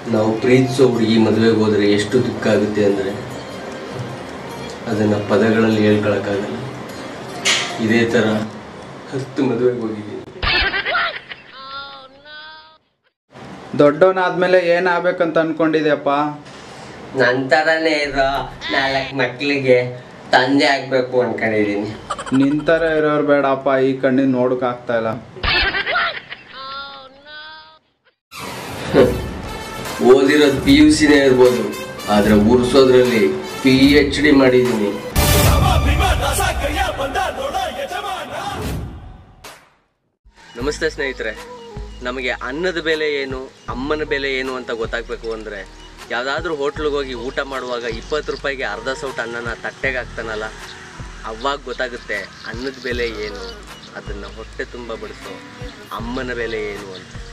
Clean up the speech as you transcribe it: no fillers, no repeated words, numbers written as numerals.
ನಾವು ಪ್ರೀತಿಸೋ ಹುಡುಗಿ ಮದುವೆಗೆ ಹೋದರೆ ಎಷ್ಟು ದುಃಖ ಆಗುತ್ತೆ ಅಂದರೆ ಅದನ್ನು ಪದಗಳಲ್ಲಿ ಹೇಳ್ಕೊಳಕ್ಕಾಗಲ್ಲ. ಇದೇ ಥರ 10 ಮದುವೆಗೆ ಹೋಗಿದ್ದೀನಿ. ದೊಡ್ಡವನಾದ್ಮೇಲೆ ಏನಾಗಬೇಕಂತ ಅನ್ಕೊಂಡಿದ್ಯಪ್ಪ? ನನ್ನ ಥರನೇ ಇರೋ 4 ಮಕ್ಕಳಿಗೆ ತಂದೆ ಆಗಬೇಕು ಅನ್ಕೊಂಡಿದ್ದೀನಿ. ನಿನ್ ಥರ ಇರೋರು ಬೇಡಪ್ಪ, ಈ ಕಣ್ಣಿನ ನೋಡೋಕ್ಕಾಗ್ತಾ ಇಲ್ಲ. ಓದಿರೋದು PUCನೇ ಇರ್ಬೋದು, ಆದರೆ ಉರ್ಸೋದ್ರಲ್ಲಿ PhD ಮಾಡಿದ್ದೀನಿ. ನಮಸ್ತೆ ಸ್ನೇಹಿತರೆ, ನಮಗೆ ಅನ್ನದ ಬೆಲೆ ಏನು, ಅಮ್ಮನ ಬೆಲೆ ಏನು ಅಂತ ಗೊತ್ತಾಗಬೇಕು ಅಂದರೆ ಯಾವುದಾದ್ರೂ ಹೋಟ್ಲಿಗೆ ಹೋಗಿ ಊಟ ಮಾಡುವಾಗ 20 ರೂಪಾಯಿಗೆ ಅರ್ಧ ಸೌಟ್ ಅನ್ನನ ತಟ್ಟೆಗೆ ಹಾಕ್ತಾನಲ್ಲ, ಅವಾಗ ಗೊತ್ತಾಗುತ್ತೆ ಅನ್ನದ ಬೆಲೆ ಏನು, ಅದನ್ನು ಹೊಟ್ಟೆ ತುಂಬ ಬಡಿಸೋ ಅಮ್ಮನ ಬೆಲೆ ಏನು ಅಂತ.